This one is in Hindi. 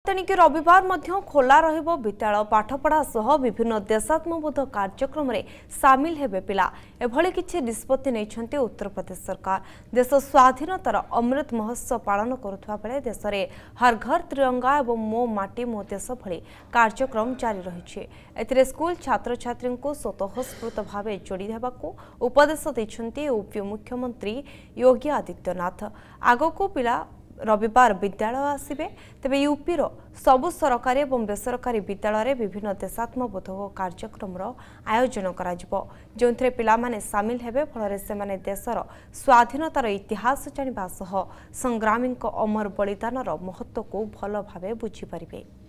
तेणिक रविवार मध्य खोला रहिबो विद्यालय पाठपढ़ा सह विभिन्न देशात्मबोध कार्यक्रम रे सामिल हेबे पिला एभली किछि निष्पत्ति नैछन्ते उत्तर प्रदेश सरकार। देश स्वाधीनतार अमृत महोत्सव पालन करुथबा बेले देश रे हर घर तिरंगा एवं मो माटी मो देश भली कार्यक्रम जारी रहिछि। एथिरे स्कूल छात्र छात्री को स्वतःस्फूर्त भावे जोड़ी देबाकू उपदेश दैछन्ते यूपी मुख्यमंत्री योगी आदित्यनाथ। आगको पिला रविवार विद्यालय आसिबे तेबे यूपीर सबु सरकारी और बेसरकारी विद्यालय विभिन्न देशात्मबोधक कार्यक्रम आयोजन करा जो पिला माने सामिल हेबे फल से माने देशर स्वाधीनतार इतिहास जानिबा सह संग्रामी अमर बलिदानर महत्व को भल भावे बुझी पारिबे।